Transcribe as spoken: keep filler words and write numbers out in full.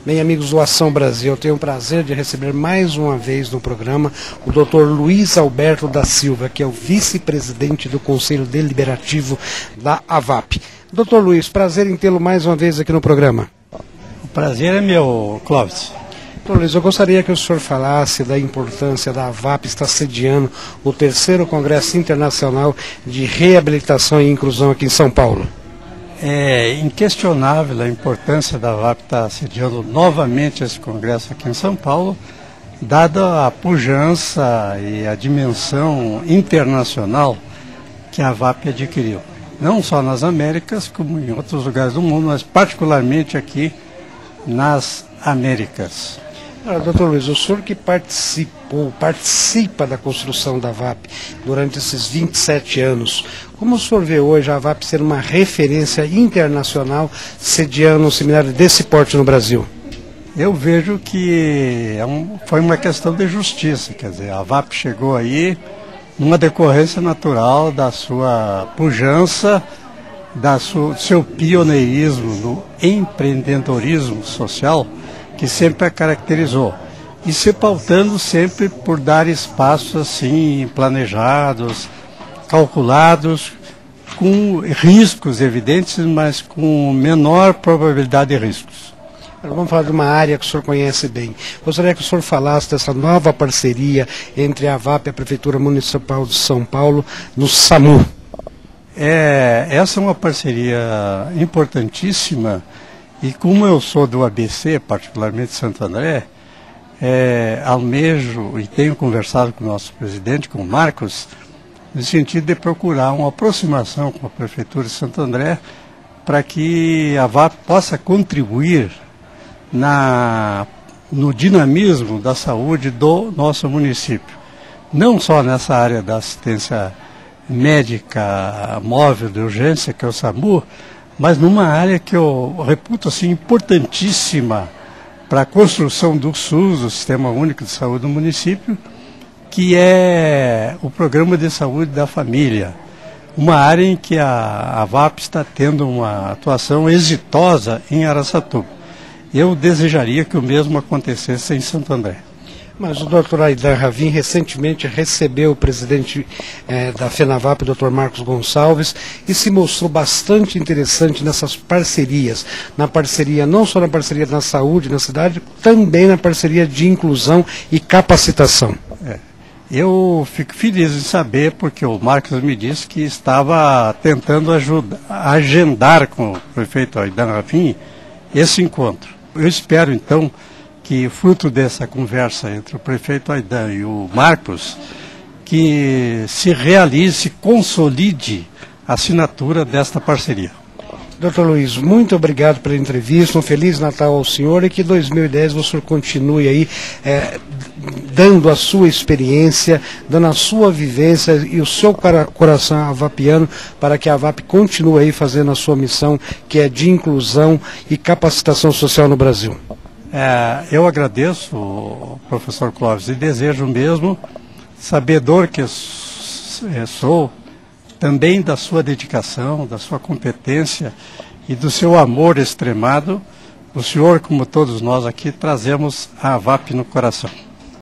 Bem, amigos do Ação Brasil, eu tenho o prazer de receber mais uma vez no programa o doutor Luiz Alberto da Silva, que é o vice-presidente do Conselho Deliberativo da AVAP. doutor Luiz, prazer em tê-lo mais uma vez aqui no programa. O prazer é meu, Clóvis. doutor Luiz, eu gostaria que o senhor falasse da importância da AVAP estar sediando o terceiro Congresso Internacional de Reabilitação e Inclusão aqui em São Paulo. É inquestionável a importância da AVAP estar sediando novamente esse congresso aqui em São Paulo, dada a pujança e a dimensão internacional que a AVAP adquiriu. Não só nas Américas, como em outros lugares do mundo, mas particularmente aqui nas Américas. Ah, doutor Luiz, o senhor que participou, participa da construção da AVAP durante esses vinte e sete anos, como o senhor vê hoje a AVAP ser uma referência internacional sediando um seminário desse porte no Brasil? Eu vejo que é um, foi uma questão de justiça, quer dizer, a AVAP chegou aí numa decorrência natural da sua pujança, da sua, do seu pioneirismo no empreendedorismo social, que sempre a caracterizou, e se pautando sempre por dar espaços assim planejados, calculados, com riscos evidentes, mas com menor probabilidade de riscos. Vamos falar de uma área que o senhor conhece bem. Gostaria que o senhor falasse dessa nova parceria entre a AVAP e a Prefeitura Municipal de São Paulo no SAMU. É, essa é uma parceria importantíssima. E como eu sou do A B C, particularmente Santo André, é, almejo e tenho conversado com o nosso presidente, com o Marcos, no sentido de procurar uma aproximação com a Prefeitura de Santo André para que a AVAP possa contribuir na, no dinamismo da saúde do nosso município. Não só nessa área da assistência médica móvel de urgência, que é o SAMU, mas numa área que eu reputo assim, importantíssima para a construção do SUS, o Sistema Único de Saúde do município, que é o Programa de Saúde da Família, uma área em que a AVAP está tendo uma atuação exitosa em Araçatuba. Eu desejaria que o mesmo acontecesse em Santo André. Mas o doutor Aidan Ravin recentemente recebeu o presidente eh, da FENAVAP, o doutor Marcos Gonçalves, e se mostrou bastante interessante nessas parcerias, na parceria, não só na parceria na saúde, na cidade, também na parceria de inclusão e capacitação. É. Eu fico feliz em saber, porque o Marcos me disse que estava tentando ajudar, agendar com o prefeito Aidan Ravin esse encontro. Eu espero, então, que fruto dessa conversa entre o prefeito Aidan e o Marcos, que se realize, se consolide a assinatura desta parceria. doutor Luiz, muito obrigado pela entrevista, um Feliz Natal ao senhor e que dois mil e dez o senhor continue aí é, dando a sua experiência, dando a sua vivência e o seu coração avapiano para que a AVAP continue aí fazendo a sua missão, que é de inclusão e capacitação social no Brasil. É, eu agradeço, professor Clóvis, e desejo mesmo, sabedor que sou, também da sua dedicação, da sua competência e do seu amor extremado. O senhor, como todos nós aqui, trazemos a AVAP no coração.